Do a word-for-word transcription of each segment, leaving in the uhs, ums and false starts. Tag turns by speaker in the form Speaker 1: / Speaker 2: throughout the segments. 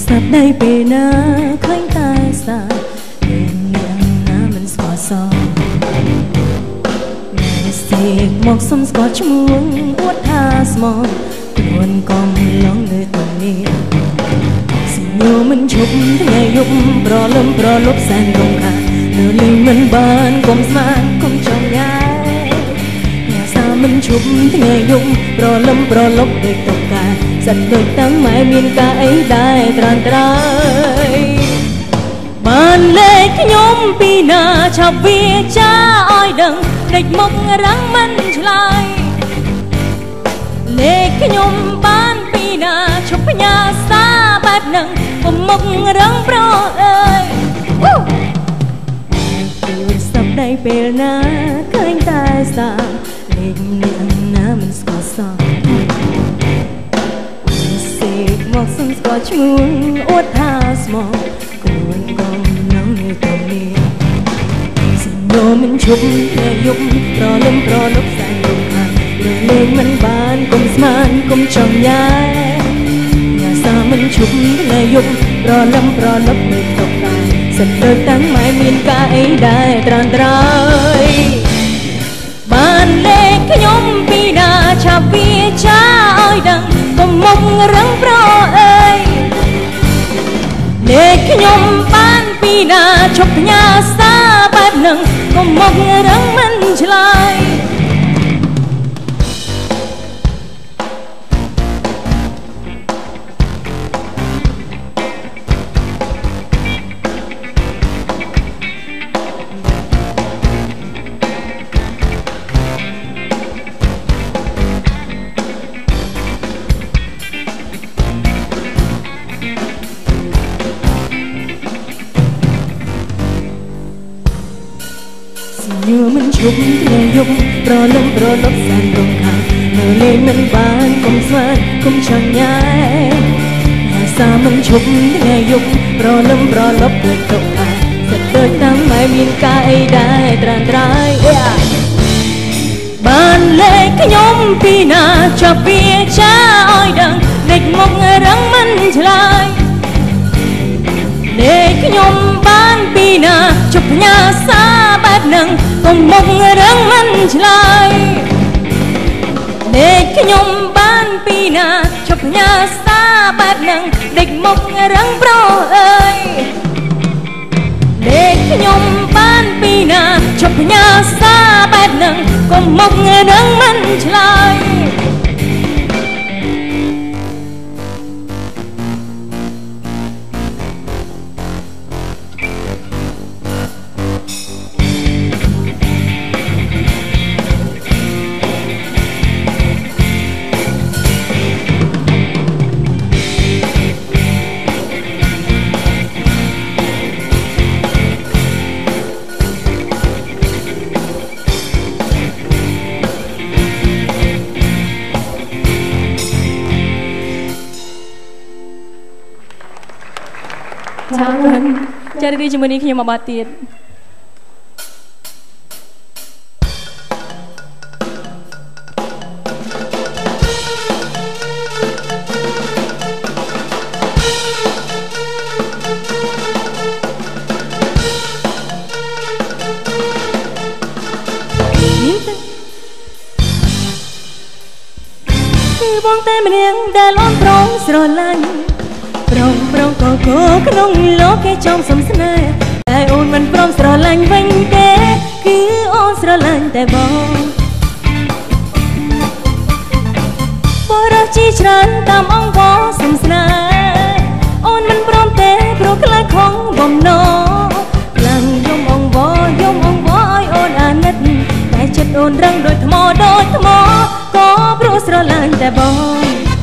Speaker 1: ศัพท์ได้ไปนะเคยตายสาเรียนเรื่องน้ำมันสกอซอแม่เสกหมอกสมสกอชมุงอวดท่าสมองกวนกองลองเลยตรงนี้สิโยมันชุบไงยุบปลอลมปลอลบแสนตรงขาเนื้อลิงมันบานกลมสมานกลมจงย้ายอย่าสามันชุบไงยุบปลอลมปลอลบเด็กตกกาสัตว์โดยตั้งหมายมีนกาไอ้ได้ตรานตรายบ้านเล็กยมปีนาชาวเวียจ้าอ้อยดังเด็กมกรังมันชลายเล็กยมบ้านปีนาชบพญาซาบาดนังผมมกรังโปรเอ้ยตูดสับได้เปลนาเคยตายสาเล็กเนียงน้ำมันสกอซอหมอกสมสกอชมุงอวดท่าสมองกวนกองน้องในตรงนี้สิโยมันชุบแม่ยุบปลอลมปลอลบแสงลมผ่านเรื่องเล่นมันบานกลมสมานกลมจองย้ายอย่าสามันชุบแม่ยุบปลอลมปลอลบไม่ตกตายสัตว์เดินตั้งหมายมีนกาไอ้ได้ตรานตรายบ้านเล็กขยมปีนาชาเวียจ้าอ้อยดังก็มองรังโปรเอ้ยเล็กขยมบ้านปีนาชบพญาซาบาดนังก็มองรังมันชลายเนื้อมันชุบแม่ยุบปลอลมปลอลบแสนตรงขาเนื้อเล่นมันบานกลมสวานกลมช่างย้ายอย่าสามันชุบแม่ยุบปลอลมปลอลบเกิดตกขาสัตว์เดินตั้งหมายมีนกาไอ้ได้ตรานตรายบ้านเล็กขยมปีนาชอบเปียจ้าอ้อยดังเด็กมกรังมันชลายเด็กขยมบ้านปีนาชบพญาซาบาดนังก็มกรังมันชลายเด็กขยมบ้านปีนาชบพญาซาบาดนังเด็กมกรังโปรเอ้ยเด็กขยมบ้านปีนาชบพญาซาบาดนังก็มกรังมันชลายจ้าวันจะได้จมูกนี้ขยมบาดตีดคือบองเต้มันยังได้ล้อมพร้อมสโลลันปรองปรองก็โกขนมโลกแค่จอมสมสนาแต่โอนมันปรองสระลังเวงเตะคือโอนสระลังแต่บอกบอรักจีฉันตามองวอสมสนาโอนมันปรองเตะโปรกลายของบ่มนอหลังยมองวอยมองวอยโอนอานัดแต่จัดโอนรังโดยทมอโดยทมอก็โปรสระลังแต่บอก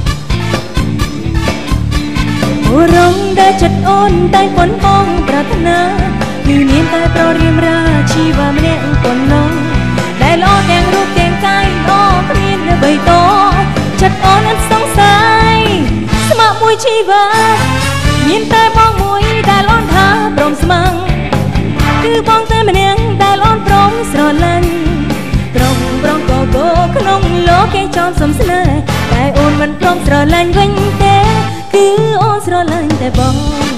Speaker 1: ร้องได้จัดอ่อนได้ฝนปองปรารถนาอยู่เนียนแต่โปรเรียมราชีวามันเนี่ยคนน้องได้ล้อแดงรูปแดงใจล้อเปลี่ยนใบโตจัดอ่อนนั้นสงสัยสมัครมวยชีวาเนียนแต่มองมวยได้ล้อนท้าปรมสมังคือปองแต่มันเนี่ยได้ล้อนปรมสรลันปรมปรองโกโก้ขนมโลกแกจอมสมสนาได้อ่อนมันปรมสรลันเวงเตคือโอนស្រឡាញ់តែបង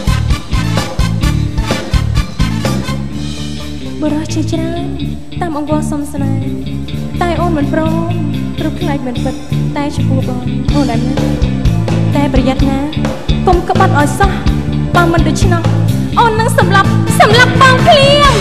Speaker 1: បរោះជាច្រើនតាមអង្វរសុំស្នេហ៍តែអូនមិនព្រមព្រោះខ្លាចមិនពិតតែចំពោះបងអូនអត់ណាតែប្រយ័ត្នណាកុំក្បត់ឲ្យសោះបើមិនដូច្នោះអូននឹងសម្លាប់សម្លាប់បងភ្លាម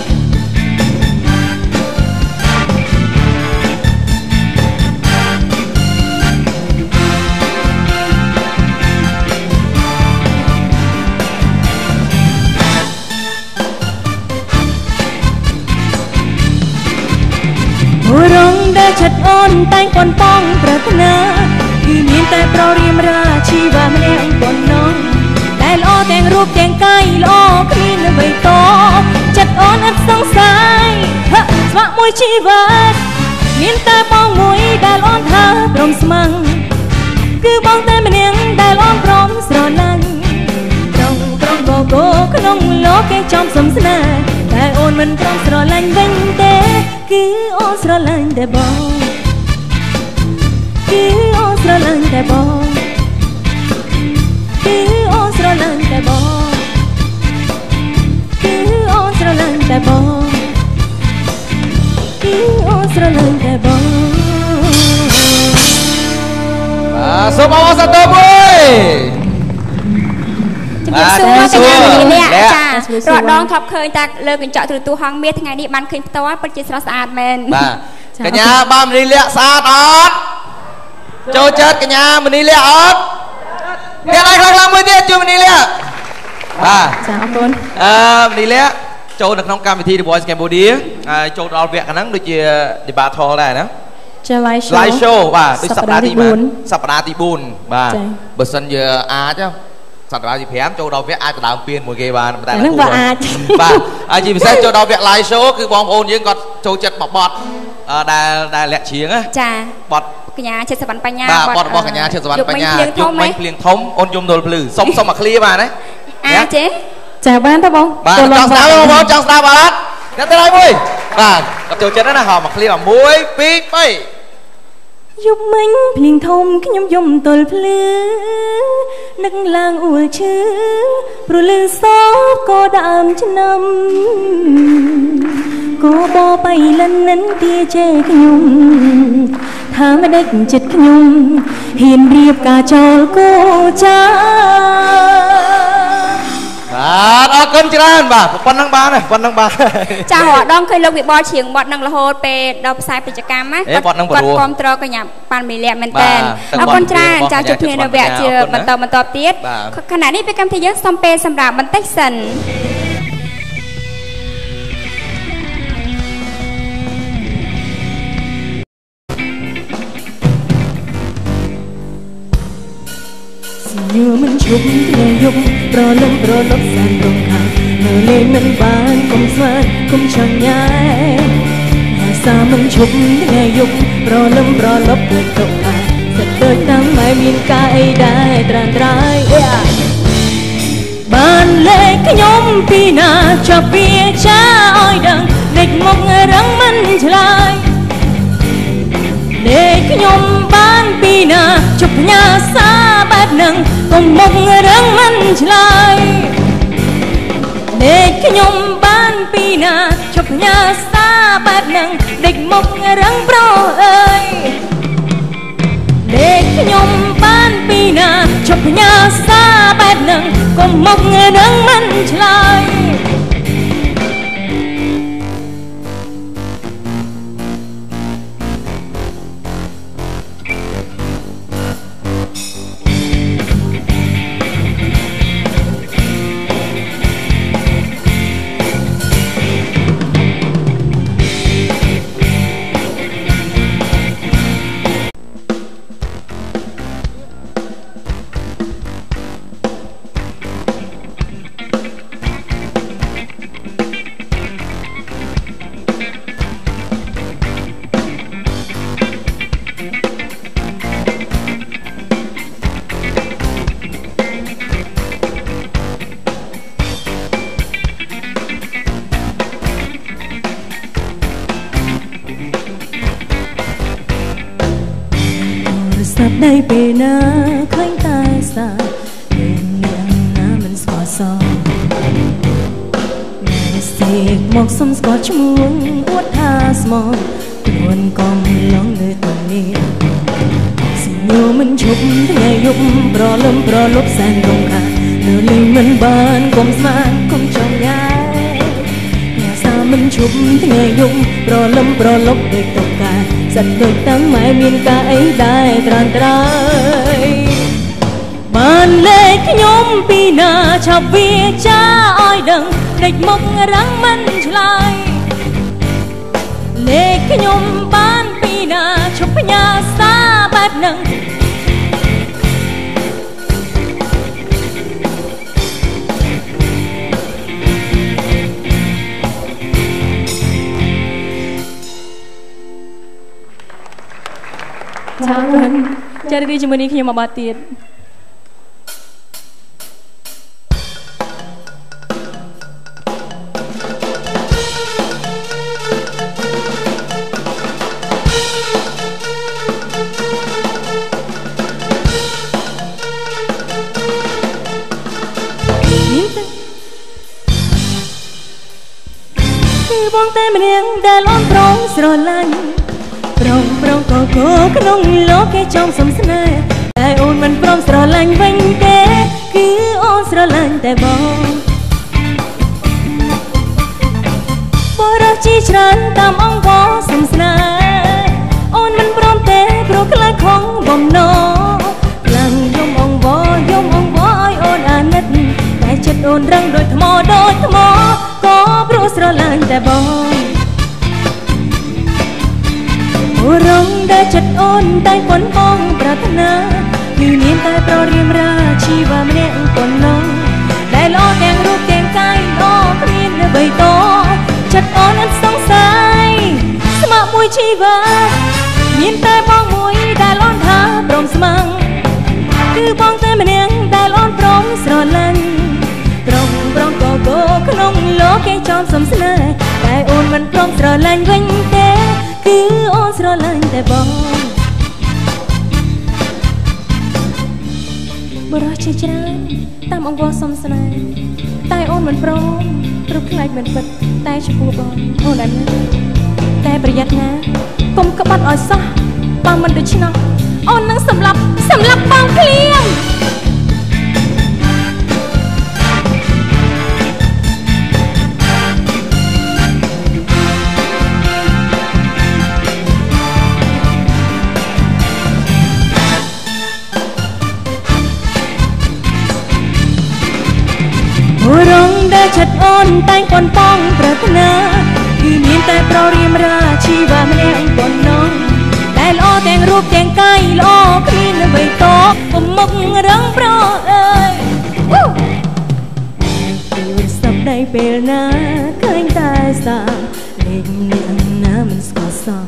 Speaker 1: រងដែលឆិតអូនតែងប៉ុនប៉ងប្រាថ្នាគឺមានតែប្ររៀមរាជីវ៉ាម្នាក់ប៉ុណ្ណោះដែលល្អទាំងរូបទាំងកាយល្អគ្មានអ្វីតចិត្តអូនឥតសង្ស័យហឹកស្វាក់មួយជីវិតមានតែបងមួយដែលអូនថាព្រមស្មឹងគឺបងតែម្នាក់ដែលអូនព្រមស្រឡាញ់ត្រង់ត្រង់បកោក្នុងលោកគេចំសំស្នេហ៍តែអូនមិនព្រមស្រឡាញ់វិញទេគឺអូនស្រឡាញ់តែបងគឺអូនស្រឡាញ់តែបងគឺអូនស្រឡាញ់តែបងគឺអូនស្រឡាញ់តែបងគឺអូនស្រឡាញ់តែបង
Speaker 2: បាទសូមអរសាទរមួយ
Speaker 3: ជំរាបសួរកញ្ញានាងចារដងធ្លាប់ឃើញតែលើកញ្ចក់ទូរទស្សន៍ហងមាសថ្ងៃនេះបានឃើញផ្ទាល់ពិតជាស្រស់ស្អាតមែន
Speaker 2: បាទកញ្ញាបានមនីលក្ខស្អាតអត់ចូលចិត្តកញ្ញាមនីលក្ខអត់អ្នកឯងខ្លាំងៗមួយទៀតជួយមនីលក្ខបាទ
Speaker 1: ចាអរគុណ
Speaker 2: អឺមនីលក្ខចូលនៅក្នុងកម្មវិធី The Voice Cambodia ហើយចូលដល់វគ្គហ្នឹងដូចជា Debattle ដែរណា
Speaker 1: ចា live show
Speaker 2: live show បាទដូចសប្តាហ៍ទីបួនសប្តាហ៍ទីបួនបាទបើសិនជាអាចសប្តាហ៍ទីប្រាំចូលដល់វគ្គអាចទៅដើមពៀនមួយគេបាន
Speaker 1: តែហ្នឹងបើអាច
Speaker 2: បាទហើយជាពិសេសចូលដល់វគ្គ live show គឺបងប្អូនយើងគាត់ចូលចិត្តមកបត់ដែលដែលលាក់ជ្រៀងណា
Speaker 3: ចា
Speaker 2: បត់
Speaker 3: កញ្ញាចិត្តសវណ្ណបញ្ញា
Speaker 2: បាទបត់របស់កញ្ញាចិត្តសវណ្ណបញ្ញាយកមិញភ្លៀងធំអូនយំនល់ភ្លឺសុំសុំមកឃ្លៀបានណា
Speaker 3: អាចេ
Speaker 1: ចាបានទេបង
Speaker 2: បាទចង់ស្ដាប់បងប្អូនចង់ស្ដាប់អត់តែទៅហើយមួយបាទគាត់ចូលចិត្តណាហៅមកឃ្លៀមួយពីរបី
Speaker 1: យប់មិញភ្លៀងធំខ្ញុំយំទល់ភ្លឺនឹកឡើងអួលឈឺព្រលឺសោក៏ដើមឆ្នាំក៏បបៃលិននិនទាជេខ្ញុំថាមិនដេចចិត្តខ្ញុំហ៊ានរៀបការចោលគូចា
Speaker 2: បាទអរគុណច្រើនបាទប៉ុណ្ណឹងបានប៉ុណ្ណឹងបាន
Speaker 3: ចារដងឃើញលោកវិបលជ្រៀងបត់នឹងរហូតពេលដល់ផ្សាយពាណិជ្ជកម្មណា
Speaker 2: គាត់គាត់
Speaker 3: គ្រប់ត្រកញ្ញាប៉ាន់មីលាមែនតើអរគុណច្រើនចាជួបគ្នានៅវគ្គជាបន្តបន្តទៀតខណៈនេះពេលកម្មវិធីយើងសូមពេលសម្រាប់បន្តិចសិន
Speaker 1: ញើមិនឈប់ថ្ងៃយប់ប្រលឹងប្រលប់សែនរំខាននៅលេងមិនបានកុំស្មានកុំឆាញ់ញ៉ែអាសាមិនឈប់ថ្ងៃយប់ប្រលឹងប្រលប់ទៅទៅខានសិតដូចតាមមិនមានកាយអីដែរត្រានត្រាយបានលេខខ្ញុំពីណាចាប់ពីចាឲ្យដឹងលេខមករឹងមិនឆ្លើយលេខខ្ញុំបានពីណាជប់ផ្ញើសារបែបនឹងកុំមុខរឹងមិនឆ្លើយលេខខ្ញុំបានពីណាជប់ផ្ញើសារបែបនឹងដេកមុខរឹងប្រុសអើយលេខខ្ញុំបានពីណាជប់ផ្ញើសារបែបនឹងកុំមុខរឹងមិនឆ្លើយស្ដាប់ដៃពេលណាឃើញតែសាមានមកសុំស្គាល់ឈ្មោះអួតថាស្មោះខ្លួនក៏មិនឡងលើតនេះសិញោមិនឈប់ថ្ងៃយប់ប្រលឹមប្រលប់សែនរំខាននៅលេងមិនបានកុំស្មានកុំចង់ញ៉ាយញាសាមិនឈប់ថ្ងៃយប់ប្រលឹមប្រលប់ដូចតុកាសិតដូចតាំងម៉ែមានការអីដែរត្រានត្រើយបានលេខខ្ញុំពីណាឆាប់វាចាឲ្យដឹងដេកមុខរាំងមិនឆ្លើយលេខខ្ញុំបានពីណាឈប់ផ្ញើសារបែបហ្នឹងចា៎ចារីជាមួយនេះខ្ញុំមកបាត់ទៀតគឺបងតែម្នាក់ដែលអូនប្រងស្រឡាញ់ប្រងប្រងក៏គោក្នុងលោកគេចង់សំស្នេហ៍តែអូនមិនព្រមស្រឡាញ់វិញទេគឺអូនស្រឡាញ់តែបងបរិជីច្រើនតាមអង្គវសំស្នេហ៍អូនមិនព្រមទេព្រោះខ្លាចខំបំណងខ្លាំងយំអង្គវយំអង្គវឲ្យអូនអាណិតតែចិត្តអូនរឹងដូចថ្មដូចថ្មក៏ព្រោះស្រឡាញ់តែបងអូរងដែលចិត្តអូនតែប៉ុនបងប្រាថ្នាគឺមានតែប្ររៀមរាជីវៈម្នាក់ប៉ុណ្ណោះដែលល្អទាំងរូបទាំងកាយល្អគ្មាននៅបីតចិត្តអូនអត់សង្ស័យស្មោះមួយជីវិតមានតែបងមួយដែលអូនថាព្រមស្មឹងគឺបងតែម្នាក់ដែលអូនព្រមស្រឡាញ់ត្រង់ប្រងក៏គោក្នុងលោកគេចង់សំស្នេហ៍តែអូនមិនព្រមស្រឡាញ់វិញទេគឺអូនស្រឡាញ់តែបងបរិជាច្រើនតាមអង្គសំស្នេហ៍តែអូនមិនព្រមព្រោះខ្លាចមិនពិតតែចំពោះបងអូនអត់តែប្រយ័ត្នណាកុំក្បត់ឲ្យសោះបើមិនដូច្នោះអូននឹងសម្លាប់សម្លាប់បងភ្លៀងរងដែលចិត្តអូនតែងប៉ុនប៉ងប្រាថ្នាគឺមានតែប្ររៀមរាជីវៈម្នាក់ប៉ុណ្ណោះដែលល្អទាំងរូបទាំងកាយល្អគ្មាននៅបីតកុំមុខរងប្រអើយពេលសប្តាហ៍ពេលណាឃើញតែសាលេងអ្នកណាមិនស្គាល់សោះ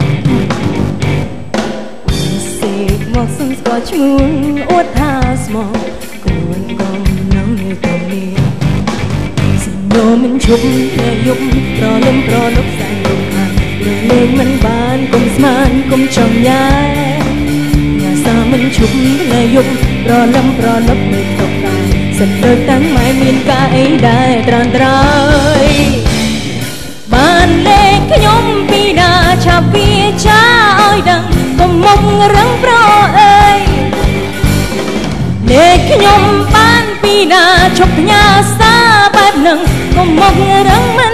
Speaker 1: សេកមកសុំស្គាល់ឈ្មោះអួតថាស្មោះខ្លួនក៏នៅនៅទៅនេះញោមមិនឈប់តែយប់ប្រលឹមប្រលប់សែនរំខានរឿងលេងមិនបានកុំស្មានកុំចង់ញ៉ាយញាសាមិនឈប់តែយប់ប្រលឹមប្រលប់មិនតកតែសិនដូចតាំងម៉ែមានការអីដែរត្រានត្រើយបានលេខខ្ញុំពីណាឆាប់វាចាឲ្យដឹងកុំមុខរឹងប្រអើយលេខខ្ញុំបានពីណាឈប់ផ្ញើសារបែបហ្នឹងកុំមករឹងមិន